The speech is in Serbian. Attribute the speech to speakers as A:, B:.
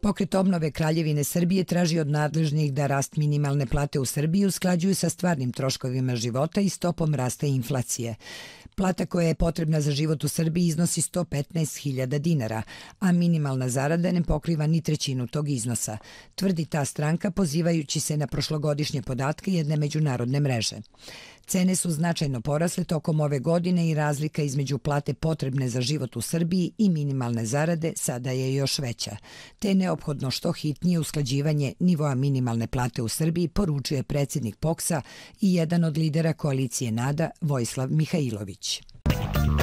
A: Pokret obnove Kraljevine Srbije traži od nadležnih da rast minimalne plate u Srbiji usklađuju sa stvarnim troškovima života i stopom rasta inflacije. Plata koja je potrebna za život u Srbiji iznosi 115.000 dinara, a minimalna zarada ne pokriva ni trećinu tog iznosa, tvrdi ta stranka pozivajući se na prošlogodišnje podatke jedne međunarodne mreže. Cene su značajno porasle tokom ove godine i razlika između plate potrebne za život u Srbiji i minimalne zarade sada je još veća. Te je neophodno što hitnije usklađivanje nivoa minimalne plate u Srbiji, poručuje predsjednik POKS-a i jedan od lidera koalicije NADA, Vojislav Mihajlović.